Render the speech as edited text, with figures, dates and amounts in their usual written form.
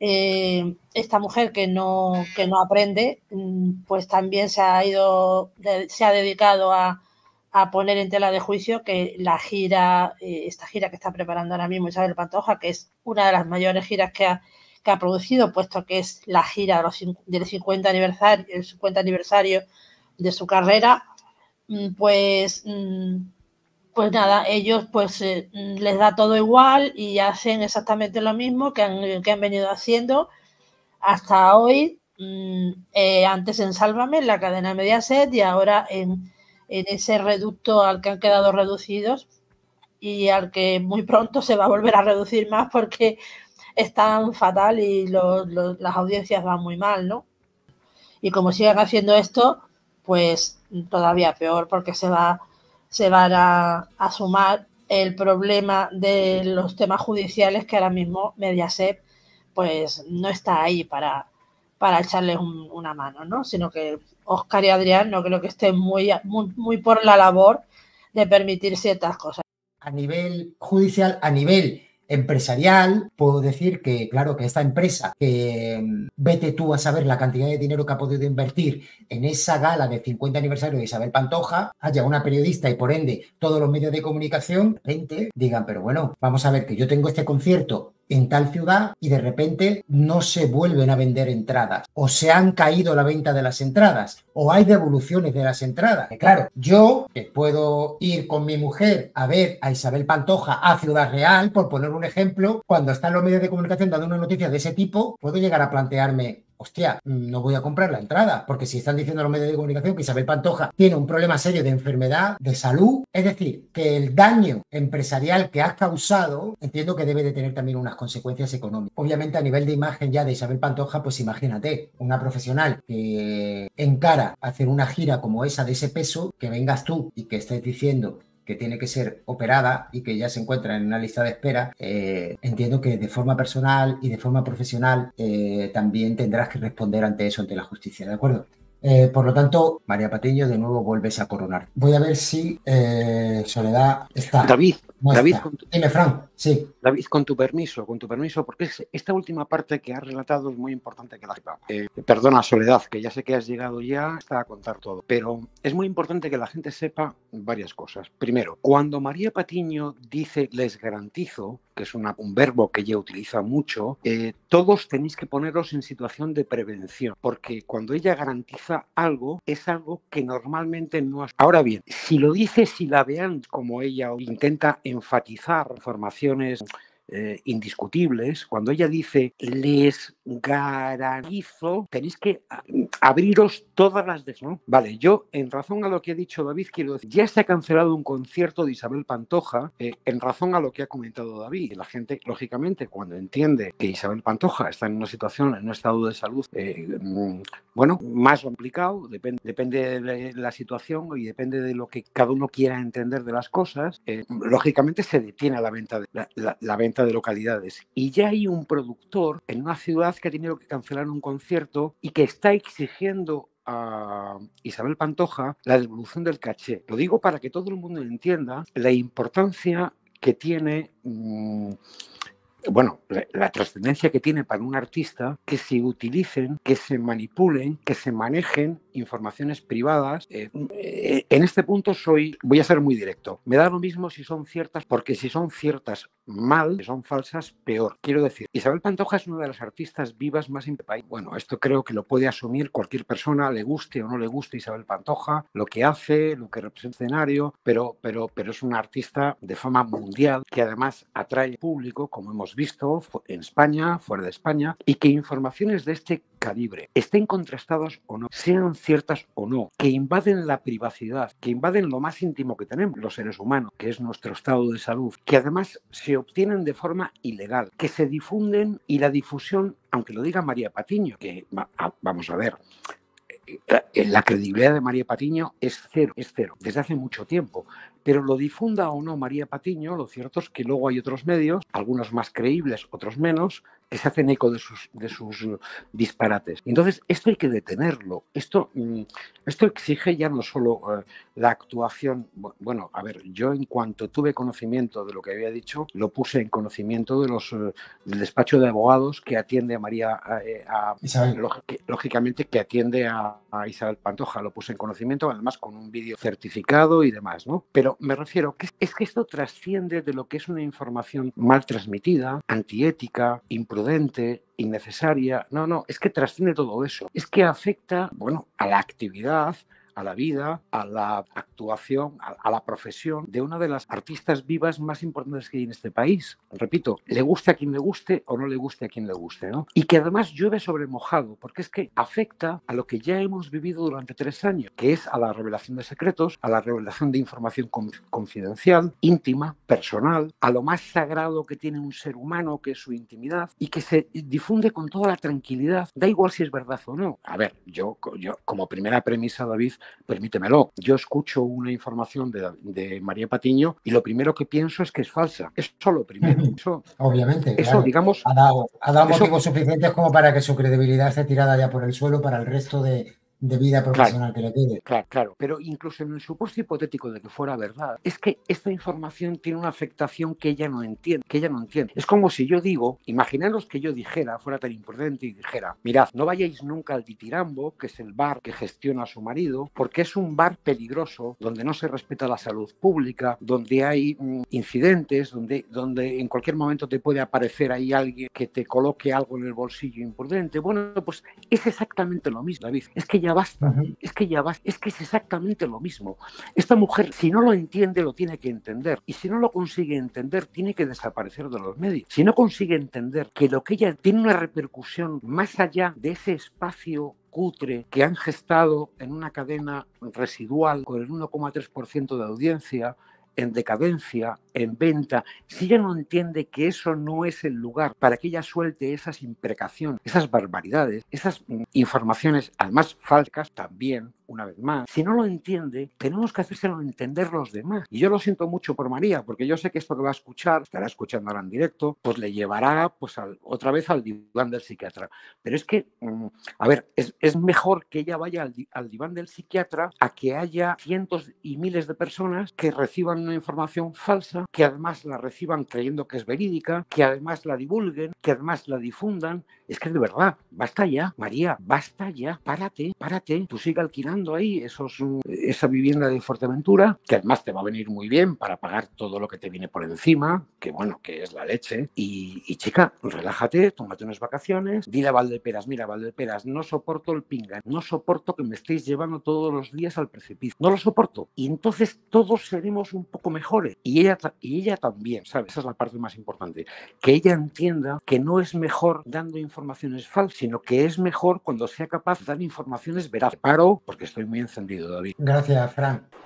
esta mujer que no aprende, pues también se ha dedicado a poner en tela de juicio que la gira, esta gira que está preparando ahora mismo Isabel Pantoja, que es una de las mayores giras que ha producido, puesto que es la gira del 50 aniversario de su carrera, pues nada, ellos pues les da todo igual y hacen exactamente lo mismo que han venido haciendo hasta hoy, antes en Sálvame, en la cadena Mediaset, y ahora en ese reducto al que han quedado reducidos y al que muy pronto se va a volver a reducir más porque están fatal y las audiencias van muy mal, ¿no? Y como sigan haciendo esto, pues todavía peor, porque se van a sumar el problema de los temas judiciales, que ahora mismo Mediaset pues no está ahí para echarles una mano, ¿no? Sino que Óscar y Adrián no creo que estén muy por la labor de permitir ciertas cosas. A nivel judicial, a nivel empresarial, puedo decir que, claro, que esta empresa, que vete tú a saber la cantidad de dinero que ha podido invertir en esa gala de 50 aniversario de Isabel Pantoja, haya una periodista y por ende todos los medios de comunicación, digan, pero bueno, vamos a ver que yo tengo este concierto en tal ciudad y de repente no se vuelven a vender entradas o se han caído la venta de las entradas o hay devoluciones de las entradas. Claro, yo puedo ir con mi mujer a ver a Isabel Pantoja a Ciudad Real, por poner un ejemplo, cuando están los medios de comunicación dando una noticia de ese tipo, puedo llegar a plantearme, hostia, no voy a comprar la entrada, porque si están diciendo los medios de comunicación que Isabel Pantoja tiene un problema serio de enfermedad, de salud, es decir, que el daño empresarial que has causado, entiendo que debe de tener también unas consecuencias económicas. Obviamente a nivel de imagen ya de Isabel Pantoja, pues imagínate, una profesional que encara hacer una gira como esa de ese peso, que vengas tú y que estés diciendo que tiene que ser operada y que ya se encuentra en una lista de espera, entiendo que de forma personal y de forma profesional también tendrás que responder ante eso, ante la justicia, ¿de acuerdo? Por lo tanto, María Patiño, de nuevo vuelves a coronar. Voy a ver si Soledad está. David, no David, está. Dime, Fran, sí. David, con tu permiso, porque esta última parte que has relatado es muy importante que la sepa. Perdona, Soledad, que ya sé que has llegado ya hasta a contar todo, pero es muy importante que la gente sepa varias cosas. Primero, cuando María Patiño dice les garantizo, que es un verbo que ella utiliza mucho, todos tenéis que poneros en situación de prevención, porque cuando ella garantiza algo, es algo que normalmente no es. Ahora bien, si lo dice silabeante, como ella intenta enfatizar informaciones indiscutibles, cuando ella dice les garantizo, tenéis que abriros todas las ¿no? Vale, yo en razón a lo que ha dicho David quiero decir, ya se ha cancelado un concierto de Isabel Pantoja en razón a lo que ha comentado David. La gente, lógicamente, cuando entiende que Isabel Pantoja está en una situación, en un estado de salud bueno, más complicado, depende de la situación y depende de lo que cada uno quiera entender de las cosas, lógicamente se detiene la venta de localidades. Y ya hay un productor en una ciudad que ha tenido que cancelar un concierto y que está exigiendo a Isabel Pantoja la devolución del caché. Lo digo para que todo el mundo entienda la importancia que tiene bueno, la trascendencia que tiene para un artista que se utilicen, que se manipulen, que se manejen informaciones privadas. En este punto voy a ser muy directo. Me da lo mismo si son ciertas, porque si son ciertas mal, si son falsas, peor. Quiero decir, Isabel Pantoja es una de las artistas vivas más importantes. Bueno, esto creo que lo puede asumir cualquier persona, le guste o no le guste Isabel Pantoja, lo que hace, lo que representa el escenario, pero es una artista de fama mundial que además atrae público, como hemos visto en España, fuera de España, y que informaciones de este calibre estén contrastadas o no, sean ciertas o no, que invaden la privacidad, que invaden lo más íntimo que tenemos los seres humanos, que es nuestro estado de salud, que además se obtienen de forma ilegal, que se difunden y la difusión, aunque lo diga María Patiño, que vamos a ver, la credibilidad de María Patiño es cero, desde hace mucho tiempo. Pero lo difunda o no María Patiño, lo cierto es que luego hay otros medios, algunos más creíbles, otros menos, que se hacen eco de sus disparates. Entonces, esto hay que detenerlo. Esto exige ya no solo la actuación. Bueno, a ver, yo en cuanto tuve conocimiento de lo que había dicho, lo puse en conocimiento del despacho de abogados que atiende a María, lógicamente que atiende a Isabel Pantoja, lo puse en conocimiento, además con un vídeo certificado y demás, ¿no? Pero me refiero que es que esto trasciende de lo que es una información mal transmitida, antiética, imprudente, innecesaria. No, es que trasciende todo eso. Es que afecta, bueno, a la actividad, a la vida, a la actuación, a la profesión de una de las artistas vivas más importantes que hay en este país. Repito, le guste a quien le guste o no le guste a quien le guste, ¿no? Y que además llueve sobre mojado, porque es que afecta a lo que ya hemos vivido durante 3 años, que es a la revelación de secretos, a la revelación de información confidencial, íntima, personal, a lo más sagrado que tiene un ser humano, que es su intimidad, y que se difunde con toda la tranquilidad. Da igual si es verdad o no. A ver, yo como primera premisa, David, permítemelo, yo escucho una información de María Patiño y lo primero que pienso es que es falsa. Eso es lo primero. Obviamente, eso claro. digamos... Ha dado motivos suficientes como para que su credibilidad esté tirada ya por el suelo para el resto de vida profesional que le quede. Claro. Pero incluso en el supuesto hipotético de que fuera verdad, es que esta información tiene una afectación que ella no entiende, Es como si yo digo, imaginaros que yo dijera, fuera tan imprudente y dijera, mirad, no vayáis nunca al Ditirambo, que es el bar que gestiona a su marido, porque es un bar peligroso, donde no se respeta la salud pública, donde hay incidentes, donde en cualquier momento te puede aparecer ahí alguien que te coloque algo en el bolsillo imprudente. Bueno, pues es exactamente lo mismo, David. Es que ya basta, es que es exactamente lo mismo. Esta mujer, si no lo entiende, lo tiene que entender. Y si no lo consigue entender, tiene que desaparecer de los medios. Si no consigue entender que lo que ella tiene una repercusión más allá de ese espacio cutre que han gestado en una cadena residual con el 1,3% de audiencia, en decadencia, en venta, si ella no entiende que eso no es el lugar para que ella suelte esas imprecaciones, esas barbaridades, esas informaciones, además falsas también, una vez más, si no lo entiende, tenemos que hacérselo entender los demás. Y yo lo siento mucho por María, porque yo sé que esto que va a escuchar, estará escuchando ahora en directo, pues le llevará pues otra vez al diván del psiquiatra. Pero es que, a ver, es mejor que ella vaya al diván del psiquiatra a que haya cientos y miles de personas que reciban una información falsa, que además la reciban creyendo que es verídica, que además la divulguen, que además la difundan. Es que de verdad, basta ya, María, basta ya, párate, tú sigue alquilando ahí esa vivienda de Fuerteventura, que además te va a venir muy bien para pagar todo lo que te viene por encima, que bueno, que es la leche. Y chica, relájate, tómate unas vacaciones, dile a Valdeperas, mira, Valdeperas, no soporto el pinga, no soporto que me estéis llevando todos los días al precipicio, no lo soporto. Y entonces todos seremos un poco mejores. Y ella también, ¿sabes? Esa es la parte más importante. Que ella entienda que no es mejor dando informaciones falsas, sino que es mejor cuando sea capaz de dar informaciones veraces. Paro porque estoy muy encendido, David. Gracias, Fran.